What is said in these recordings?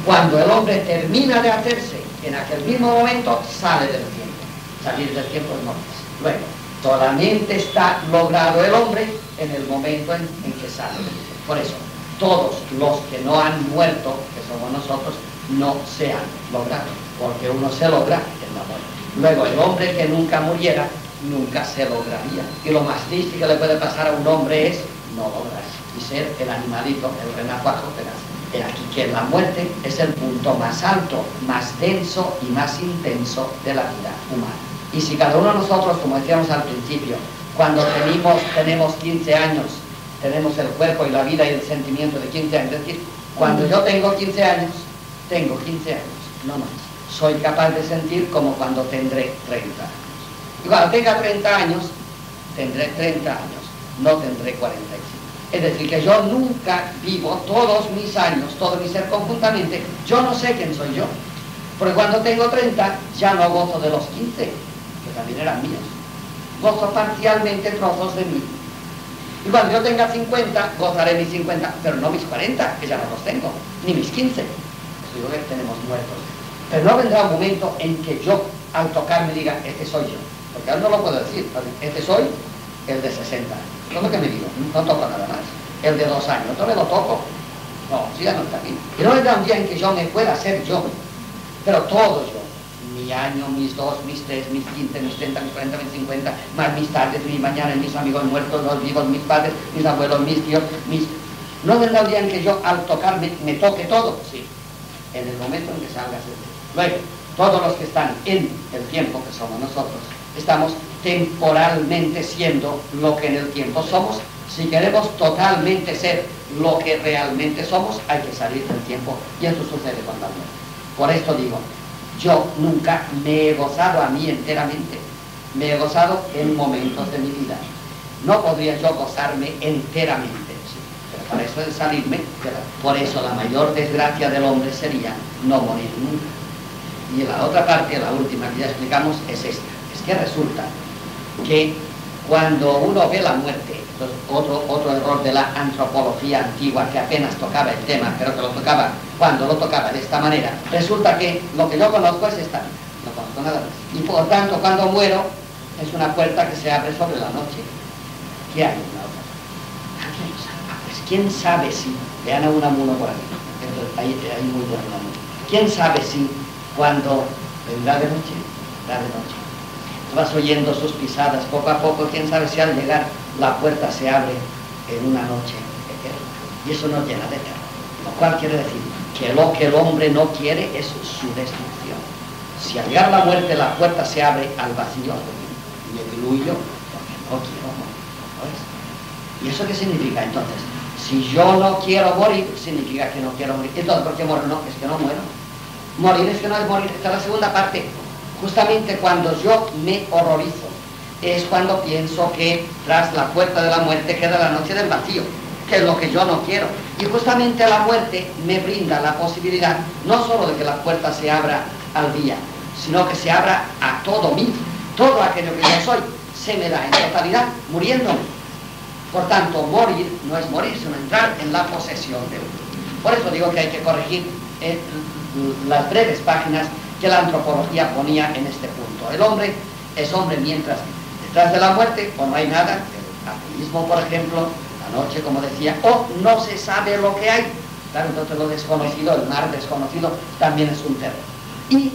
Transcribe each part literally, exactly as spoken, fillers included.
Cuando el hombre termina de hacerse, en aquel mismo momento sale del tiempo. Salir del tiempo es mortis. Luego, solamente está logrado el hombre en el momento en, en que sale del tiempo. Por eso, todos los que no han muerto, que somos nosotros, no se han logrado, porque uno se logra en la muerte. Luego, el hombre que nunca muriera, nunca se lograría. Y lo más triste que le puede pasar a un hombre es no lograrse y ser el animalito, el renacuajo que nace. He aquí que la muerte es el punto más alto, más denso y más intenso de la vida humana. Y si cada uno de nosotros, como decíamos al principio, cuando tenemos, tenemos quince años, tenemos el cuerpo y la vida y el sentimiento de quince años, es decir, cuando yo tengo quince años, tengo quince años, no más. Soy capaz de sentir como cuando tendré treinta años. Y cuando tenga treinta años, tendré treinta años, no tendré cuarenta y cinco. Es decir, que yo nunca vivo todos mis años, todo mi ser conjuntamente, yo no sé quién soy yo. Porque cuando tengo treinta, ya no gozo de los quince, que también eran míos. Gozo parcialmente trozos de mí. Y cuando yo tenga cincuenta, gozaré mis cincuenta, pero no mis cuarenta, que ya no los tengo, ni mis quince. Eso digo que tenemos muertos. Pero no vendrá un momento en que yo, al tocarme, diga, este soy yo. Porque aún no lo puedo decir. Este soy el de sesenta años. Eso es lo que me digo. No toco nada más. El de dos años. No me lo toco. No, sí, ya no está aquí. Y no vendrá un día en que yo me pueda ser yo. Pero todo yo. Mi año, mis dos, mis tres, mis quince, mis treinta, mis cuarenta, mis cincuenta, más mis tardes, mis mañanas, mis amigos muertos, los vivos, mis padres, mis abuelos, mis tíos, mis... No vendrá un día en que yo, al tocarme, me toque todo. Sí. En el momento en que salga ese día. Luego, todos los que están en el tiempo, que somos nosotros, estamos temporalmente siendo lo que en el tiempo somos. Si queremos totalmente ser lo que realmente somos, hay que salir del tiempo, y eso sucede con la muerte. Por esto digo, yo nunca me he gozado a mí enteramente, me he gozado en momentos de mi vida. No podría yo gozarme enteramente, sí, pero para eso es salirme, pero por eso la mayor desgracia del hombre sería no morir nunca. Y la otra parte, la última que ya explicamos, es esta. Es que resulta que cuando uno ve la muerte, otro, otro error de la antropología antigua que apenas tocaba el tema, pero que lo tocaba cuando lo tocaba de esta manera, resulta que lo que yo conozco es esta vida, no conozco nada más. Y por tanto, cuando muero, es una puerta que se abre sobre la noche. ¿Qué hay en la otra? Nadie lo sabe. Ah, pues quién sabe si, vean a un amuno por aquí, ahí, ahí muy bueno, quién sabe si cuando vendrá de noche, vendrá de noche. Tú vas oyendo sus pisadas poco a poco, quién sabe si al llegar la puerta se abre en una noche eterna. Y eso nos llena de terror. Lo cual quiere decir que lo que el hombre no quiere es su destrucción. Si al llegar la muerte la puerta se abre al vacío, me diluyo porque no quiero morir. ¿No es? ¿Y eso qué significa entonces? Si yo no quiero morir, significa que no quiero morir. Entonces, ¿por qué muero? No, es que no muero. Morir es que no es morir. Esta es la segunda parte. Justamente cuando yo me horrorizo, es cuando pienso que tras la puerta de la muerte queda la noche del vacío, que es lo que yo no quiero. Y justamente la muerte me brinda la posibilidad, no solo de que la puerta se abra al día, sino que se abra a todo mí. Todo aquello que yo soy se me da en totalidad muriéndome. Por tanto, morir no es morir, sino entrar en la posesión de uno. Por eso digo que hay que corregir eh, las breves páginas que la antropología ponía en este punto. El hombre es hombre mientras detrás de la muerte o no hay nada, el ateísmo, por ejemplo, la noche, como decía, o no se sabe lo que hay. Claro, entonces lo desconocido, el mar desconocido, también es un terror. Y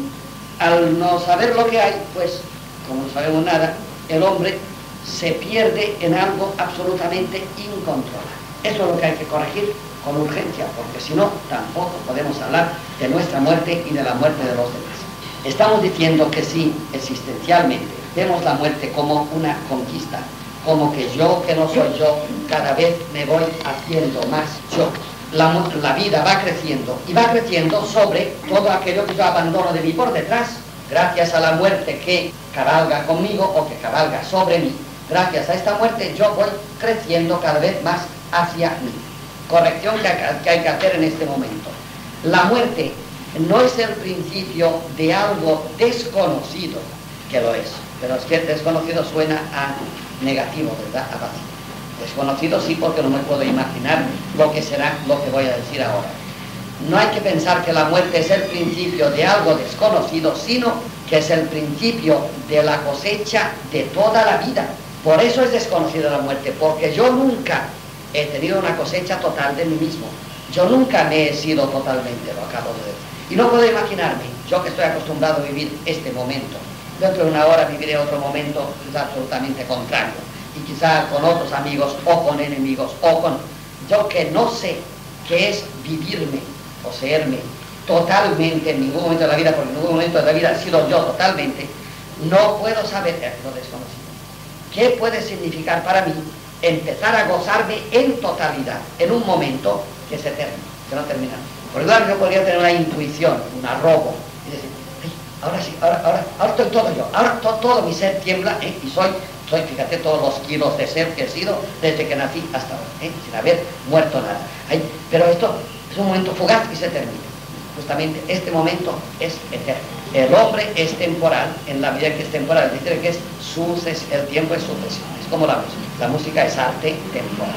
al no saber lo que hay, pues, como no sabemos nada, el hombre se pierde en algo absolutamente incontrolable. Eso es lo que hay que corregir con urgencia, porque si no, tampoco podemos hablar de nuestra muerte y de la muerte de los demás. Estamos diciendo que sí, existencialmente, vemos la muerte como una conquista, como que yo, que no soy yo, cada vez me voy haciendo más yo. La, la vida va creciendo, y va creciendo sobre todo aquello que yo abandono de mí por detrás, gracias a la muerte que cabalga conmigo o que cabalga sobre mí. Gracias a esta muerte yo voy creciendo cada vez más hacia mí. Corrección que hay que hacer en este momento. La muerte no es el principio de algo desconocido, que lo es, pero es que desconocido suena a negativo, ¿verdad? A vacío. Desconocido sí, porque no me puedo imaginar lo que será lo que voy a decir ahora. no hay que pensar que la muerte es el principio de algo desconocido, sino que es el principio de la cosecha de toda la vida. Por eso es desconocida la muerte, porque yo nunca he tenido una cosecha total de mí mismo. Yo nunca me he sido totalmente, lo acabo de decir. Y no puedo imaginarme, yo que estoy acostumbrado a vivir este momento, dentro de una hora viviré otro momento quizá absolutamente contrario, y quizá con otros amigos o con enemigos, o con... Yo que no sé qué es vivirme, poseerme totalmente en ningún momento de la vida, porque en ningún momento de la vida he sido yo totalmente, no puedo saber lo desconocido. ¿Qué puede significar para mí empezar a gozarme en totalidad, en un momento que es eterno, que no termina? Por ejemplo, yo podría tener una intuición, un arrobo, y decir, ay, ahora sí, ahora, ahora, ahora estoy todo yo, ahora to, todo mi ser tiembla, ¿eh? y soy, soy, fíjate, todos los kilos de ser que he sido desde que nací hasta ahora, ¿eh? sin haber muerto nada. Ay, pero esto es un momento fugaz y se termina. Justamente este momento es eterno. El hombre es temporal, en la medida que es temporal, es decir, que es suces, el tiempo es sucesión, es como la música. La música es arte temporal.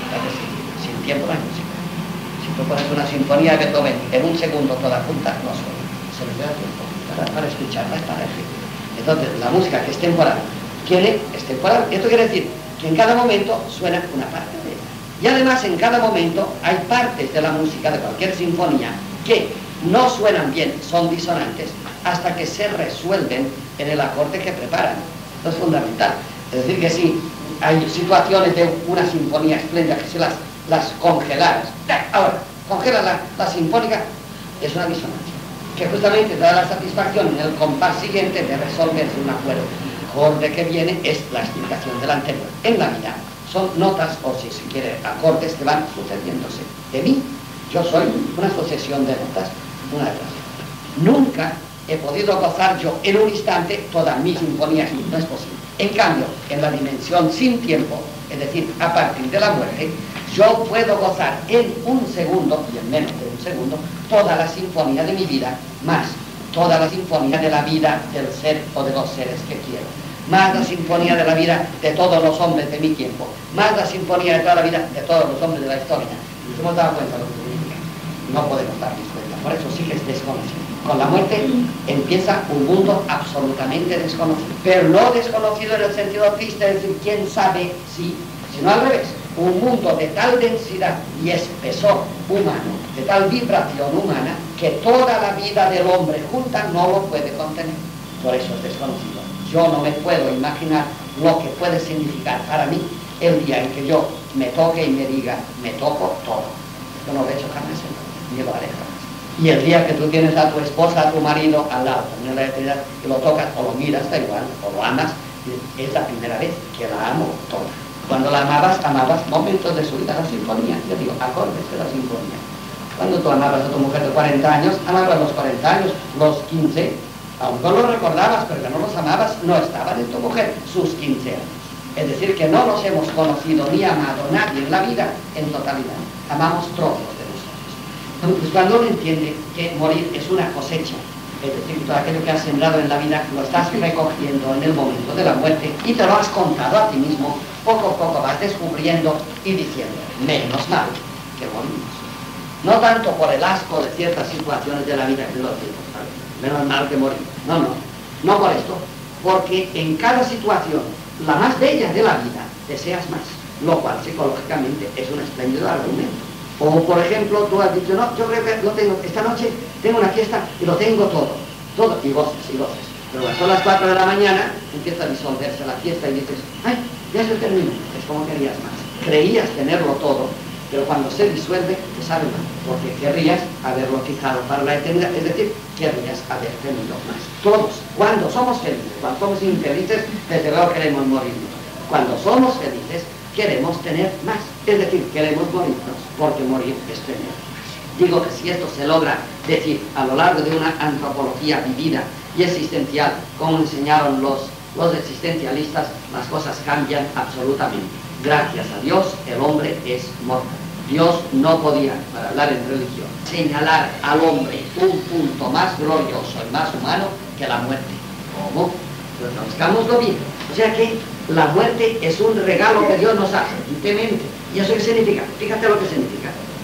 Sin tiempo no hay música. Si tú pones una sinfonía de Beethoven en un segundo toda junta, no suena. Se le da tiempo para, para escucharla, es para decir. Entonces, la música que es temporal, quiere, es temporal. Esto quiere decir que en cada momento suena una parte de ella. Y además, en cada momento hay partes de la música, de cualquier sinfonía, que no suenan bien, son disonantes, hasta que se resuelven en el acorde que preparan. Esto es fundamental. Es decir, que si hay situaciones de una sinfonía espléndida que si las, las congelaras, ahora, congela la, la sinfónica, es una disonancia, que justamente da la satisfacción en el compás siguiente de resolverse un acuerdo. El acorde que viene es la explicación del anterior. En la vida son notas, o si se quiere, acordes que van sucediéndose. De mí, yo soy una sucesión de notas, una de las otras. Nunca he podido gozar yo en un instante todas mis sinfonías, no es posible. En cambio, en la dimensión sin tiempo, es decir, a partir de la muerte, yo puedo gozar en un segundo, y en menos de un segundo, toda la sinfonía de mi vida, más toda la sinfonía de la vida del ser o de los seres que quiero, más la sinfonía de la vida de todos los hombres de mi tiempo, más la sinfonía de toda la vida de todos los hombres de la historia. ¿Nos hemos dado cuenta de lo que significa? No podemos darnos cuenta, por eso sí que es desconocido. Con la muerte empieza un mundo absolutamente desconocido, pero no desconocido en el sentido triste, es decir, quién sabe si, sino al revés, un mundo de tal densidad y espesor humano, de tal vibración humana, que toda la vida del hombre junta no lo puede contener. Por eso es desconocido. Yo no me puedo imaginar lo que puede significar para mí el día en que yo me toque y me diga, me toco todo. Yo no lo he hecho jamás, ni lo haré jamás. Y el día que tú tienes a tu esposa, a tu marido al lado, en la eternidad, que lo tocas o lo miras, da igual, o lo amas, es la primera vez que la amo toda. Cuando la amabas, amabas momentos de su vida, la sinfonía, yo digo, acordes de la sinfonía. Cuando tú amabas a tu mujer de cuarenta años, amabas los cuarenta años, los quince, aunque no los recordabas, pero que no los amabas, no estaban en tu mujer sus quince años. Es decir, que no nos hemos conocido ni amado nadie en la vida en totalidad. Amamos trozos de nosotros. Entonces, cuando uno entiende que morir es una cosecha, es decir, todo aquello que has sembrado en la vida lo estás recogiendo en el momento de la muerte y te lo has contado a ti mismo, poco a poco vas descubriendo y diciendo, menos mal que morimos. No tanto por el asco de ciertas situaciones de la vida que lo digo, ¿sabes? Menos mal que morimos. No, no, no por esto, porque en cada situación, la más bella de la vida, deseas más, lo cual psicológicamente es un espléndido argumento. O por ejemplo, tú has dicho, no, yo creo que lo tengo, esta noche tengo una fiesta y lo tengo todo, todo, y goces, y goces. Pero cuando son las cuatro de la mañana, empieza a disolverse la fiesta y dices, ay, ya se terminó, es como querías más. Creías tenerlo todo, pero cuando se disuelve, te sabe mal, porque querrías haberlo fijado para la eternidad, es decir, querrías haber tenido más. Todos, cuando somos felices, cuando somos infelices, desde luego queremos morirnos. Cuando somos felices, queremos tener más, es decir, queremos morirnos, porque morir es tener más. Digo que si esto se logra decir a lo largo de una antropología vivida y existencial, como enseñaron los, los existencialistas, las cosas cambian absolutamente. Gracias a Dios, el hombre es mortal. Dios no podía, para hablar en religión, señalar al hombre un punto más glorioso y más humano que la muerte. ¿Cómo? Pero traduzcámoslo bien. O sea que la muerte es un regalo que Dios nos hace, evidentemente. ¿Y eso qué significa? Fíjate lo que significa.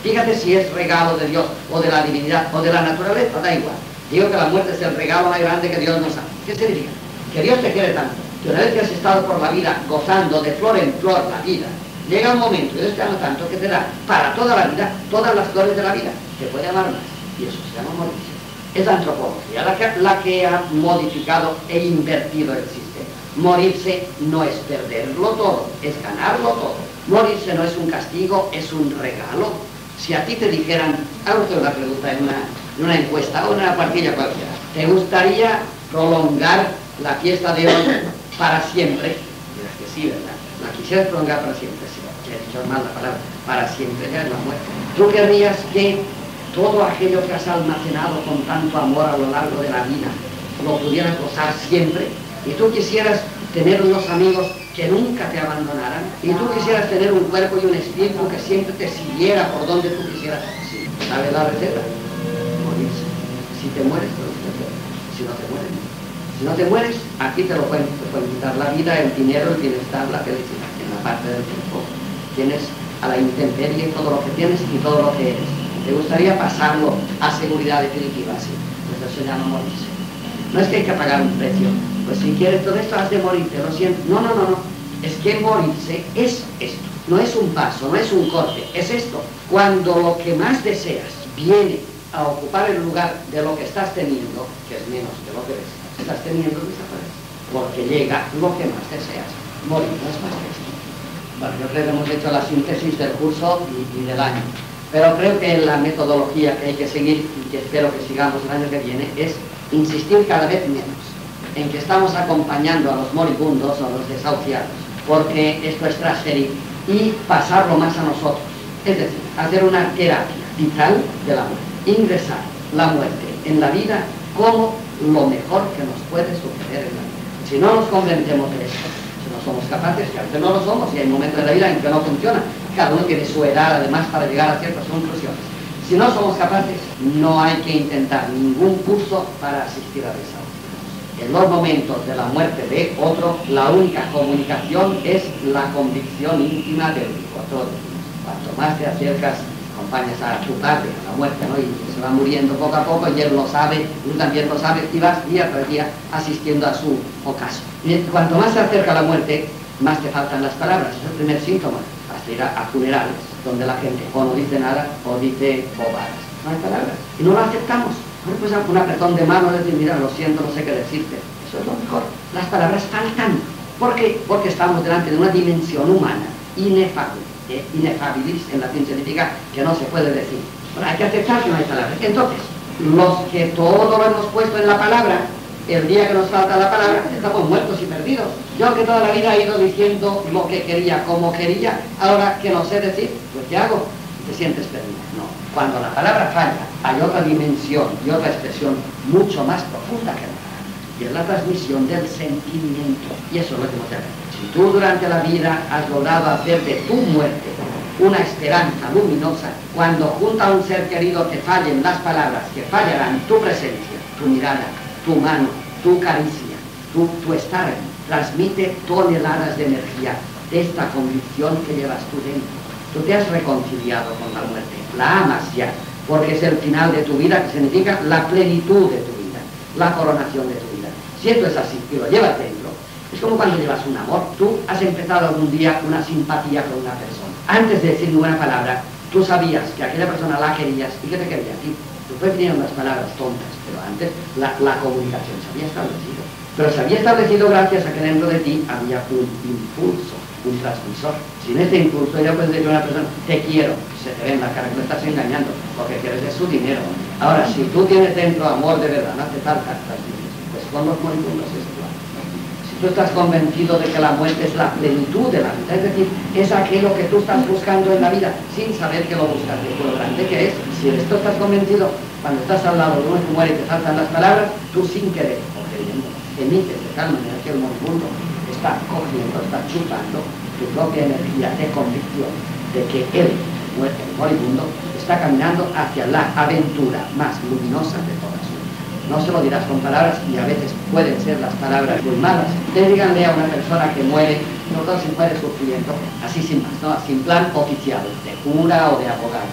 Fíjate si es regalo de Dios, o de la divinidad, o de la naturaleza, da igual. Digo que la muerte es el regalo más grande que Dios nos da. ¿Qué significa? Que Dios te quiere tanto, que una vez que has estado por la vida gozando de flor en flor la vida, llega un momento, y Dios te ama tanto, que te da para toda la vida, todas las flores de la vida, te puede amar más. Y eso se llama morirse. Es la antropología la que, la que ha modificado e invertido el sistema. Morirse no es perderlo todo, es ganarlo todo. Morirse no es un castigo, es un regalo. Si a ti te dijeran, hago usted una pregunta en una, en una encuesta o en una partilla cualquiera, ¿te gustaría prolongar la fiesta de hoy para siempre? Dirás que sí, ¿verdad? La quisieras prolongar para siempre, sí. Ya he dicho mal la palabra, para siempre, ya es la muerte. ¿Tú querrías que todo aquello que has almacenado con tanto amor a lo largo de la vida lo pudieras gozar siempre? Y tú quisieras tener unos amigos que nunca te abandonaran, y tú quisieras tener un cuerpo y un espíritu que siempre te siguiera por donde tú quisieras. Sí, ¿sabes la receta? Morirse. Si te mueres, te lo puedes. Si no te mueres, no. Si no te mueres, aquí te lo pueden, te pueden quitar la vida, el dinero, el bienestar, la felicidad. En la parte del tiempo tienes a la intemperie todo lo que tienes y todo lo que eres. ¿Te gustaría pasarlo a seguridad definitiva? Sí, pues eso se llama morirse. No es que hay que pagar un precio. Pues si quieres todo esto, has de morirte, lo siento. No, no, no, no. Es que morirse es esto. No es un paso, no es un corte, es esto. Cuando lo que más deseas viene a ocupar el lugar de lo que estás teniendo, que es menos que lo que estás teniendo, desaparece. Porque llega lo que más deseas. Morir no es más que esto. Bueno, yo creo que hemos hecho la síntesis del curso y, y del año. Pero creo que la metodología que hay que seguir, y que espero que sigamos el año que viene, es insistir cada vez menos en que estamos acompañando a los moribundos o a los desahuciados, porque esto es transferir, y pasarlo más a nosotros. Es decir, hacer una terapia vital de la muerte, ingresar la muerte en la vida como lo mejor que nos puede suceder en la vida. Si no nos convencemos de esto, si no somos capaces, que a veces no lo somos, y hay momentos de la vida en que no funciona, cada uno tiene su edad además para llegar a ciertas conclusiones. Si no somos capaces, no hay que intentar ningún curso para asistir a desahucio. En los momentos de la muerte de otro, la única comunicación es la convicción íntima del otro. Cuanto más te acercas, acompañas a tu padre, a la muerte, ¿no? Y se va muriendo poco a poco, y él lo sabe, tú también lo sabes, y vas día tras día asistiendo a su ocaso. Y cuanto más se acerca la muerte, más te faltan las palabras. Es el primer síntoma. Hasta ir a, a funerales, donde la gente o no dice nada o dice bobadas. No hay palabras. Y no lo aceptamos. Bueno, pues un apretón de mano, decir, mira, lo siento, no sé qué decirte. Eso es lo mejor. Las palabras faltan. ¿Por qué? Porque estamos delante de una dimensión humana inefable. Eh, inefabilis en latín significa que no se puede decir. Bueno, hay que aceptar que no hay palabras. Entonces, los que todo lo hemos puesto en la palabra, el día que nos falta la palabra, estamos muertos y perdidos. Yo que toda la vida he ido diciendo lo que quería, como quería, ahora que no sé decir, pues ¿qué hago? Te sientes perdido. No. Cuando la palabra falla, hay otra dimensión y otra expresión mucho más profunda que la palabra. Y es la transmisión del sentimiento. Y eso es lo que nos hace. Si tú durante la vida has logrado hacer de tu muerte una esperanza luminosa, cuando junto a un ser querido te fallen las palabras, que fallarán tu presencia, tu mirada, tu mano, tu caricia, tu, tu estar ahí, transmite toneladas de energía de esta convicción que llevas tú dentro. Tú te has reconciliado con la muerte, la amas ya, porque es el final de tu vida, que significa la plenitud de tu vida, la coronación de tu vida. Si esto es así y lo llevas dentro, es como cuando llevas un amor. Tú has empezado algún día una simpatía con una persona. Antes de decir ninguna palabra, tú sabías que aquella persona la querías y que te quería a ti. Después vinieron las palabras tontas, pero antes la, la comunicación se había establecido. Pero se había establecido gracias a que dentro de ti había un impulso, un transmisor. Sin este impulso ya puedes decir a una persona, te quiero, se te ve en la cara que lo estás engañando, porque quieres de su dinero. Ahora, si tú tienes dentro amor de verdad, no hace falta transmitir. Pues con los moribundos es igual. Si tú estás convencido de que la muerte es la plenitud de la vida, es decir, es aquello que tú estás buscando en la vida, sin saber que lo buscas, de lo grande que es. Si de esto estás convencido, cuando estás al lado de uno que muere y te faltan las palabras, tú sin querer, o queriendo, emites de tal manera que el moribundo está cogiendo, está chupando tu propia energía de convicción de que él, muerto, el moribundo, está caminando hacia la aventura más luminosa de toda su vida. No se lo dirás con palabras, y a veces pueden ser las palabras muy malas. Ustedes díganle a una persona que muere, no se muere sufriendo, así sin más, ¿no? Sin plan oficial, de cura o de abogado.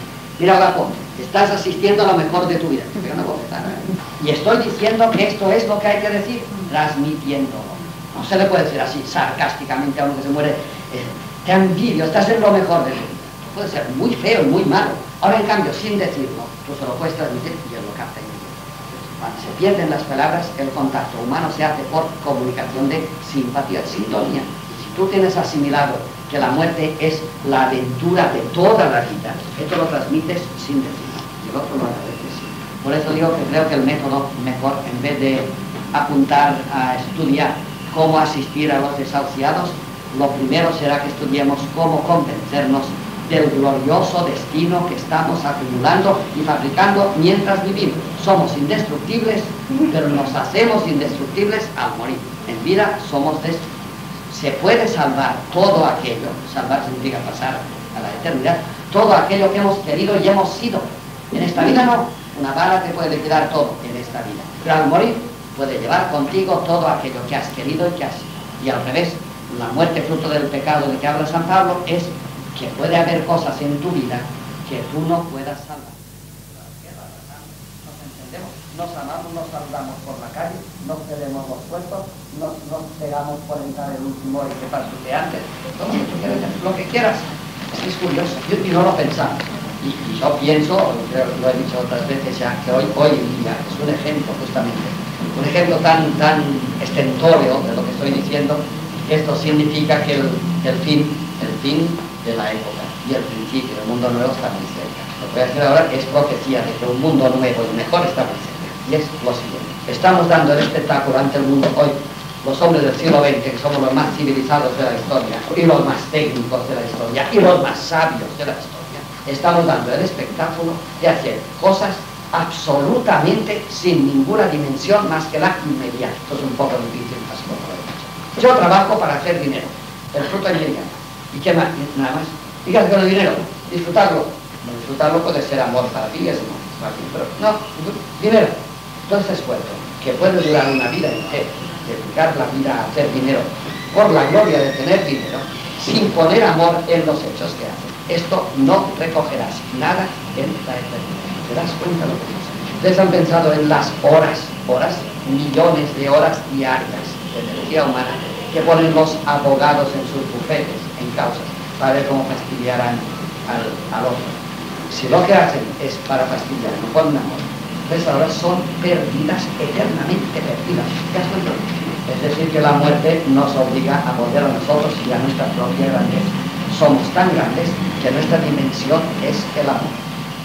Mira la ponte, estás asistiendo a lo mejor de tu vida. Te pega una bofetada. Y estoy diciendo que esto es lo que hay que decir, transmitiéndolo. No se le puede decir así sarcásticamente a uno que se muere, eh, te envidio, estás en lo mejor de tu vida. Puede ser muy feo y muy malo. Ahora en cambio, sin decirlo, tú se lo puedes transmitir y él lo capta. Cuando se pierden las palabras, el contacto humano se hace por comunicación de simpatía, sintonía. Y si tú tienes asimilado que la muerte es la aventura de toda la vida, esto lo transmites sin decirlo. Y el otro lo agradece, sí. Por eso digo que creo que el método mejor, en vez de apuntar a estudiar cómo asistir a los desahuciados, lo primero será que estudiemos cómo convencernos del glorioso destino que estamos acumulando y fabricando mientras vivimos. Somos indestructibles, pero nos hacemos indestructibles al morir. En vida somos destructibles. Se puede salvar todo aquello, salvar significa pasar a la eternidad, todo aquello que hemos querido y hemos sido. En esta vida no, una bala te puede liquidar todo en esta vida, pero al morir puede llevar contigo todo aquello que has querido y que has sido. Y al revés, la muerte fruto del pecado de que habla San Pablo es que puede haber cosas en tu vida que tú no puedas salvar. Nos entendemos, nos amamos, nos saludamos por la calle, nos cedemos los puestos, nos, nos pegamos por entrar el último y que pase usted antes, todo lo que tú quieras, lo que quieras. Es que es curioso, y, y no lo pensamos. Y, y yo pienso, creo que lo he dicho otras veces ya, que hoy, hoy en día es un ejemplo justamente, un ejemplo tan, tan estentórea de lo que estoy diciendo, que esto significa que el, el fin, el fin de la época y el principio del mundo nuevo está muy cerca. Lo que voy a decir ahora es profecía de que un mundo nuevo y mejor está muy cerca. Y es lo siguiente. Estamos dando el espectáculo ante el mundo hoy, los hombres del siglo veinte, que somos los más civilizados de la historia, y los más técnicos de la historia, y los más sabios de la historia. Estamos dando el espectáculo de hacer cosas absolutamente sin ninguna dimensión más que la inmediata. Esto es un poco difícil, así como lo he dicho. Yo trabajo para hacer dinero, el fruto inmediato. ¿Y qué más? Nada más. ¿Y qué haces con el dinero? Disfrutarlo. No, disfrutarlo puede ser amor para ti, es amor para ti, pero no, dinero. Entonces esfuerzo, que puede durar una vida entera, dedicar la vida a hacer dinero, por la gloria de tener dinero, sin poner amor en los hechos que hace. Esto no recogerás nada en la eternidad. ¿Te das cuenta lo que dice? Ustedes han pensado en las horas, horas, millones de horas diarias de energía humana que ponen los abogados en sus bufetes, en causas, para ver cómo fastidiarán al, al otro. Si lo que hacen es para fastidiar, no ponen amor, pues ahora son perdidas, eternamente perdidas. ¿Te das cuenta? Es decir, que la muerte nos obliga a volver a nosotros y a nuestra propia grandeza. Somos tan grandes que nuestra dimensión es el amor.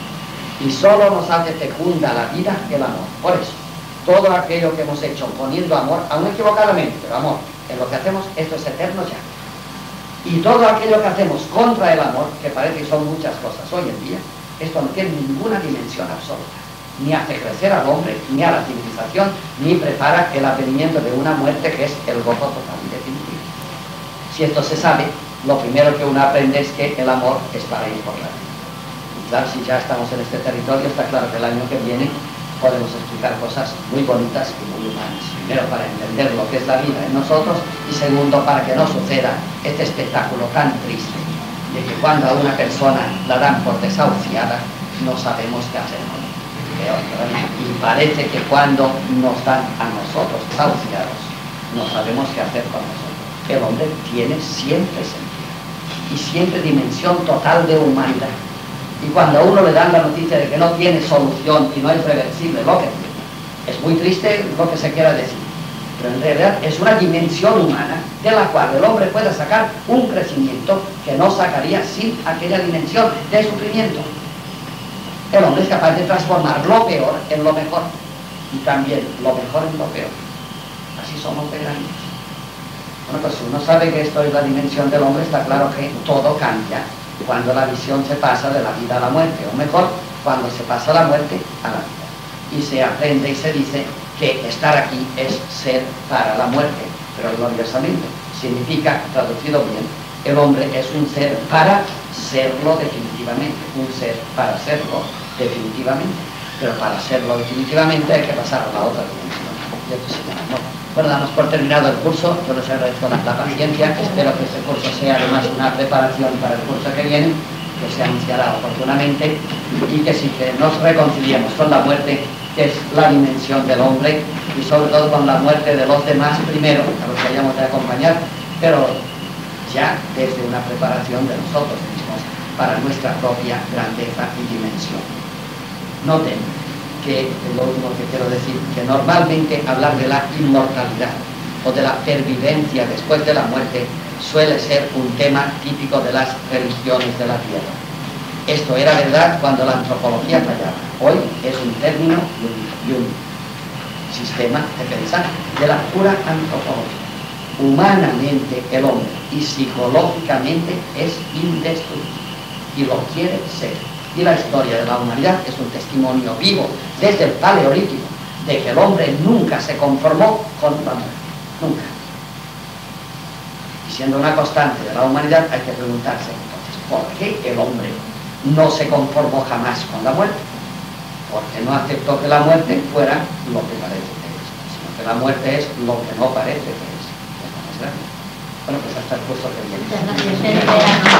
Y solo nos hace fecunda la vida el amor. Por eso, todo aquello que hemos hecho poniendo amor, aún equivocadamente, pero amor, en lo que hacemos, esto es eterno ya. Y todo aquello que hacemos contra el amor, que parece que son muchas cosas hoy en día, esto no tiene ninguna dimensión absoluta. Ni hace crecer al hombre, ni a la civilización, ni prepara el advenimiento de una muerte que es el gozo total y definitivo. Si esto se sabe, lo primero que uno aprende es que el amor es para ir por la vida. Y claro, si ya estamos en este territorio, está claro que el año que viene podemos explicar cosas muy bonitas y muy humanas. Primero, para entender lo que es la vida en nosotros, y segundo, para que no suceda este espectáculo tan triste de que cuando a una persona la dan por desahuciada, no sabemos qué hacer con ella. Peor, y parece que cuando nos dan a nosotros desahuciados, no sabemos qué hacer con nosotros. El hombre tiene siempre sentido y siempre dimensión total de humanidad. Y cuando a uno le dan la noticia de que no tiene solución y no es reversible lo que tiene, es muy triste lo que se quiera decir, pero en realidad es una dimensión humana de la cual el hombre puede sacar un crecimiento que no sacaría sin aquella dimensión de sufrimiento. El hombre es capaz de transformar lo peor en lo mejor y también lo mejor en lo peor. Así somos de grandes. Bueno, pues si uno sabe que esto es la dimensión del hombre, está claro que todo cambia cuando la visión se pasa de la vida a la muerte, o mejor, cuando se pasa la muerte a la vida. Y se aprende y se dice que estar aquí es ser para la muerte, pero gloriosamente. Significa, traducido bien, el hombre es un ser para serlo definitivamente, un ser para serlo definitivamente, pero para serlo definitivamente hay que pasar a la otra dimensión. Y esto se llama amor. Bueno, damos por terminado el curso, yo les agradezco la paciencia, espero que este curso sea además una preparación para el curso que viene, que se anunciará oportunamente, y que sí que nos reconciliemos con la muerte, que es la dimensión del hombre, y sobre todo con la muerte de los demás primero, a los que hayamos de acompañar, pero ya desde una preparación de nosotros mismos para nuestra propia grandeza y dimensión. Noten que, lo último que quiero decir, que normalmente hablar de la inmortalidad o de la pervivencia después de la muerte suele ser un tema típico de las religiones de la tierra. Esto era verdad cuando la antropología fallaba. Hoy es un término y un, y un sistema de pensar de la pura antropología. Humanamente el hombre y psicológicamente es indestructible y lo quiere ser. Y la historia de la humanidad es un testimonio vivo desde el Paleolítico de que el hombre nunca se conformó con la muerte. Nunca. Y siendo una constante de la humanidad, hay que preguntarse entonces, ¿por qué el hombre no se conformó jamás con la muerte? Porque no aceptó que la muerte fuera lo que parece que es, sino que la muerte es lo que no parece que es. Es lo más grande. Bueno, pues hasta el curso que viene.